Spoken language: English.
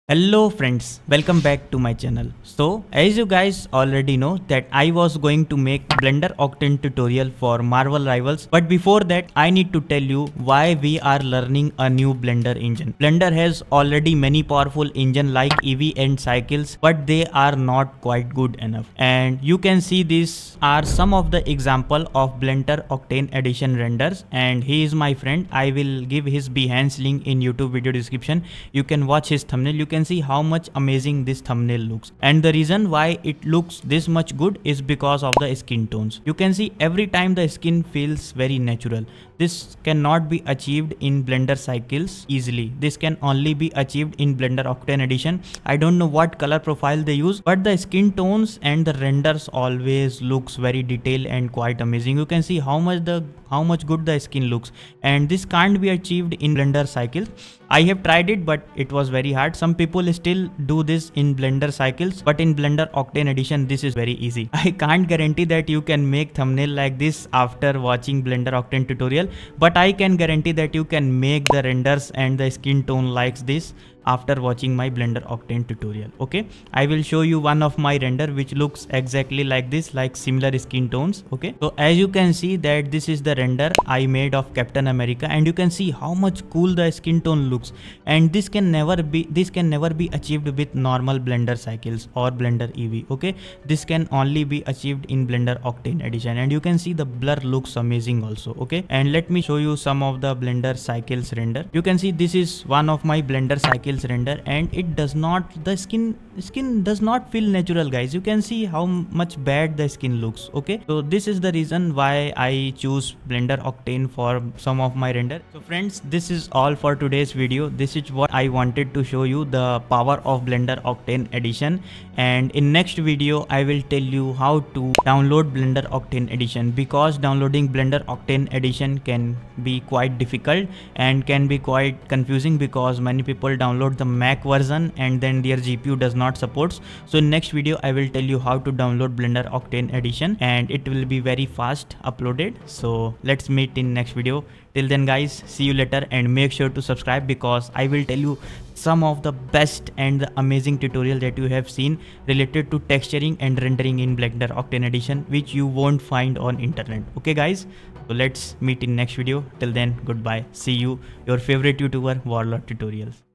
Hello friends, welcome back to my channel. So as you guys already know that I was going to make Blender Octane tutorial for Marvel Rivals, but before that I need to tell you why we are learning a new Blender engine. Blender has already many powerful engine like Eevee and Cycles, but they are not quite good enough. And you can see these are some of the example of Blender Octane Edition renders, and he is my friend. I will give his Behance link in YouTube video description. You can watch his thumbnail. You can see how much amazing this thumbnail looks, and the reason why it looks this much good is because of the skin tones. You can see every time the skin feels very natural. This cannot be achieved in Blender Cycles easily. This can only be achieved in Blender Octane Edition. I don't know what color profile they use, but the skin tones and the renders always looks very detailed and quite amazing. You can see how much good the skin looks, and this can't be achieved in Blender Cycles. I have tried it, but it was very hard. Some people still do this in Blender Cycles, but in Blender Octane Edition this is very easy. I can't guarantee that you can make thumbnail like this after watching Blender Octane tutorial, but I can guarantee that you can make the renders and the skin tone like this after watching my Blender Octane tutorial. Okay, I will show you one of my render which looks exactly like this, like similar skin tones. Okay, so as you can see that this is the render I made of Captain America, and you can see how much cool the skin tone looks, and this can never be achieved with normal Blender Cycles or Blender Eevee. Okay, this can only be achieved in Blender Octane Edition, and you can see the blur looks amazing also. Okay, and let me show you some of the Blender Cycles render. You can see this is one of my Blender Cycles render, and it does not, the skin does not feel natural, guys. You can see how much bad the skin looks. Okay, so this is the reason why I choose Blender Octane for some of my render. So friends, this is all for today's video. This is what I wanted to show you, the power of Blender Octane Edition, and in next video I will tell you how to download Blender Octane Edition, because downloading Blender Octane Edition can be quite difficult and can be quite confusing, because many people download the Mac version and then their GPU does not support. So in next video I will tell you how to download Blender Octane Edition, and it will be very fast uploaded. So let's meet in next video. Till then guys, see you later, and make sure to subscribe, because I will tell you some of the best and the amazing tutorial that you have seen related to texturing and rendering in Blender Octane Edition, which you won't find on internet. Okay guys, so let's meet in next video. Till then, goodbye. See you, your favorite YouTuber Warlord Tutorials.